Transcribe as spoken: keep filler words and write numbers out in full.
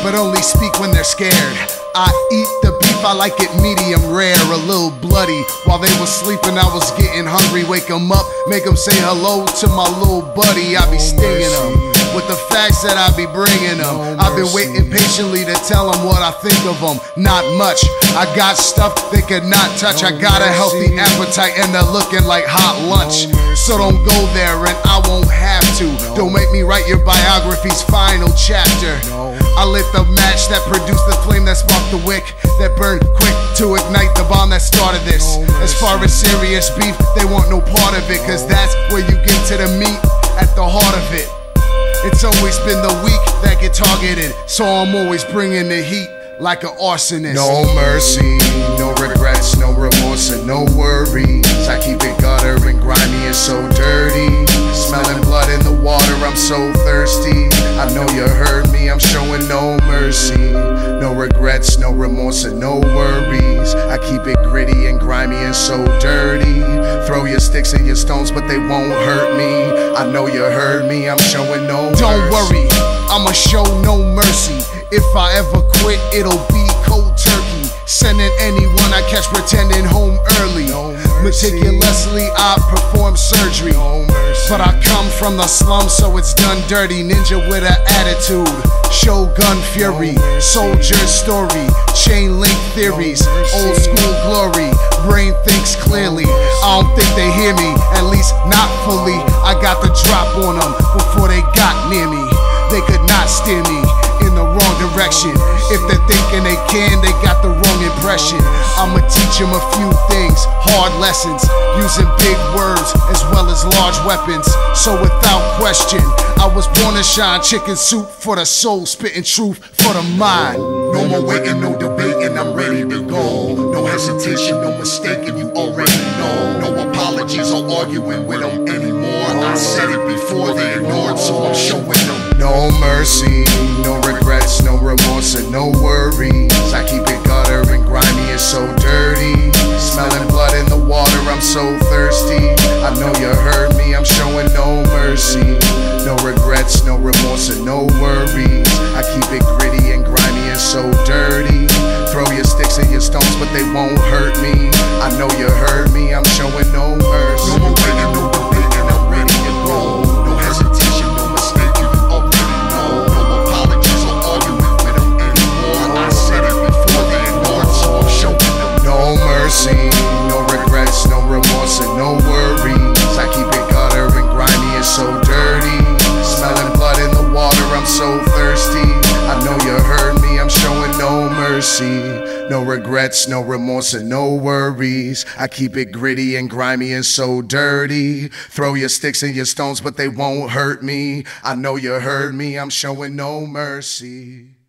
but only speak when they're scared. I eat the beef, I like it medium rare, a little bloody. While they was sleeping, I was getting hungry. Wake them up, make them say hello to my little buddy. I be stinging them with the facts that I be bringing them. I've been waiting patiently to tell them what I think of them. Not much, I got stuff they could not touch. I got a healthy appetite and they're looking like hot lunch. So don't go there and I won't have to. Don't make me write your biography's final chapter. I lit the match that produced the flame that sparked the wick, that burned quick to ignite the bomb that started this. As far as serious beef, they want no part of it, cause that's where you get to the meat at the heart of it. It's always been the weak that get targeted, so I'm always bringing the heat like an arsonist. No mercy, no regrets, no remorse and no worries. I keep it gutter and grimy and so dirty. Smelling blood in the water, I'm so thirsty. I know you heard me, I'm showing no mercy. No regrets, no remorse and no worries. I keep it gritty and grimy and so dirty. Throw your sticks and your stones, but they won't hurt me. I know you heard me, I'm showing no mercy. Don't worry, I'ma show no mercy. If I ever quit, it'll be cold turkey. Sending anyone I catch pretending home early. No Meticulously I perform surgery. No But I come from the slums, so it's done dirty. Ninja with an attitude, Shogun fury, No soldier story, chain link theories, No old school glory. Brain thinks clearly. I don't think they hear me, at least not fully. I got the drop on them before they got near me. They could not steer me in the wrong direction. If they're thinking they can, they got the wrong impression. I'ma teach them a few things, hard lessons, using big words as well as large weapons. So without question, I was born to shine. Chicken soup for the soul, spitting truth for the mind. No more waiting, no debating, I'm ready to go. No hesitation, no mistaking, you already know. No apologies or arguing with them anymore. I said it before, they ignored, so I'm showing them. No mercy, no regrets, no remorse and no worries. I keep it gutter and grimy and so dirty. Smelling blood in the water, I'm so thirsty. I know you heard me, I'm showing no mercy. No regrets, no remorse and no worries. I keep it gritty and grimy and so dirty. Throw your sticks and your stones, but they won't hurt me. I know you heard me, I'm showing no mercy. No more waiting, no debating, I'm ready to go. No hesitation, no mistaking, you already know. No apologies or arguing with them anymore. I said it before, they ignored, so I'm showing them. No mercy, no regrets, no remorse and no worries. I keep it gutter and grimy and so dirty. Smelling blood in the water, I'm so thirsty. I know you heard me, I'm showing no mercy. No regrets, no remorse and no worries. I keep it gritty and grimy and so dirty. Throw your sticks and your stones, but they won't hurt me. I know you heard me, I'm showing no mercy.